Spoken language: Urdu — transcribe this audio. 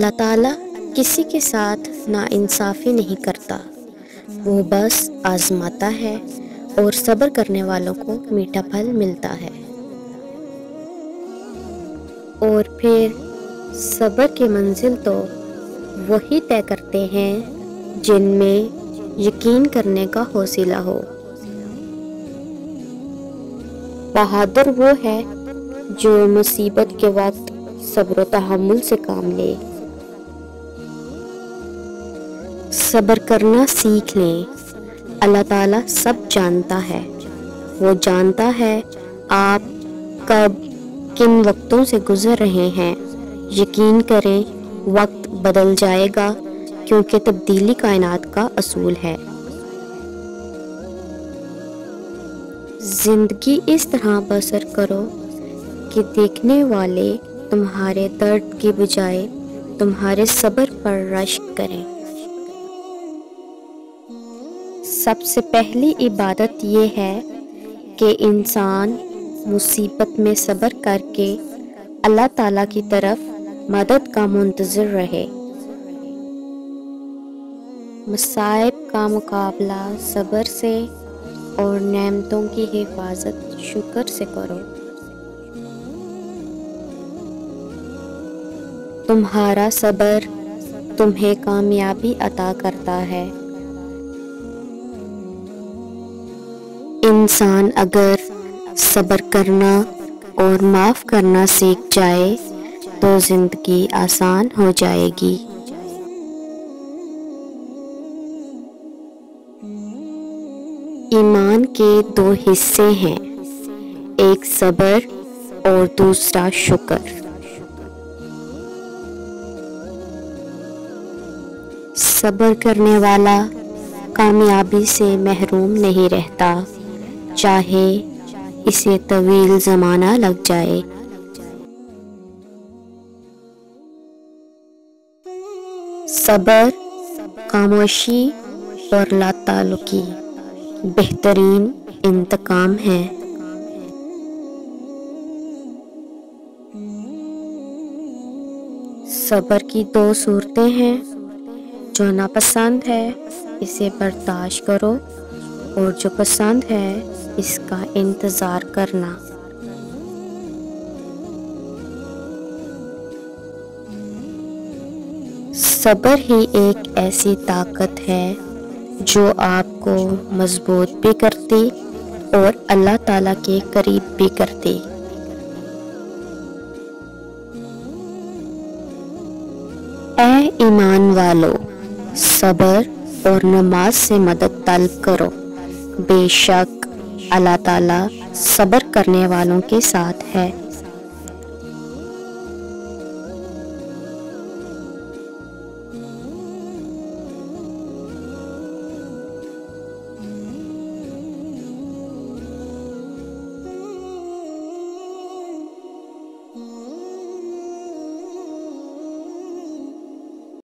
اللہ تعالیٰ کسی کے ساتھ ناانصافی نہیں کرتا، وہ بس آزماتا ہے اور صبر کرنے والوں کو میٹھا پھل ملتا ہے۔ اور پھر صبر کی منزل تو وہی طے کرتے ہیں جن میں یقین کرنے کا حوصلہ ہو۔ بہادر وہ ہے جو مصیبت کے وقت صبر و تحمل سے کام لے۔ صبر کرنا سیکھ لیں، اللہ تعالیٰ سب جانتا ہے، وہ جانتا ہے آپ کب کن وقتوں سے گزر رہے ہیں۔ یقین کریں وقت بدل جائے گا، کیونکہ تبدیلی کائنات کا اصول ہے۔ زندگی اس طرح بسر کرو کہ دیکھنے والے تمہارے درد کی بجائے تمہارے صبر پر رشک کریں۔ سب سے پہلی عبادت یہ ہے کہ انسان مصیبت میں صبر کر کے اللہ تعالیٰ کی طرف مدد کا منتظر رہے۔ مصائب کا مقابلہ صبر سے اور نعمتوں کی حفاظت شکر سے کرو۔ تمہارا صبر تمہیں کامیابی عطا کرتا ہے۔ انسان اگر صبر کرنا اور معاف کرنا سیکھ جائے تو زندگی آسان ہو جائے گی۔ ایمان کے دو حصے ہیں، ایک صبر اور دوسرا شکر۔ صبر کرنے والا کامیابی سے محروم نہیں رہتا، چاہے اسے طویل زمانہ لگ جائے۔ صبر خاموشی اور لا تعلقی بہترین انتقام ہے۔ صبر کی دو صورتیں ہیں، جو ناپسند ہے اسے برداشت کرو، اور جو پسند ہے اس کا انتظار کرنا۔ صبر ہی ایک ایسی طاقت ہے جو آپ کو مضبوط بھی کرتی اور اللہ تعالیٰ کے قریب بھی کرتی۔ اے ایمان والو، صبر اور نماز سے مدد طلب کرو، بے شک اللہ تعالیٰ صبر کرنے والوں کے ساتھ ہے۔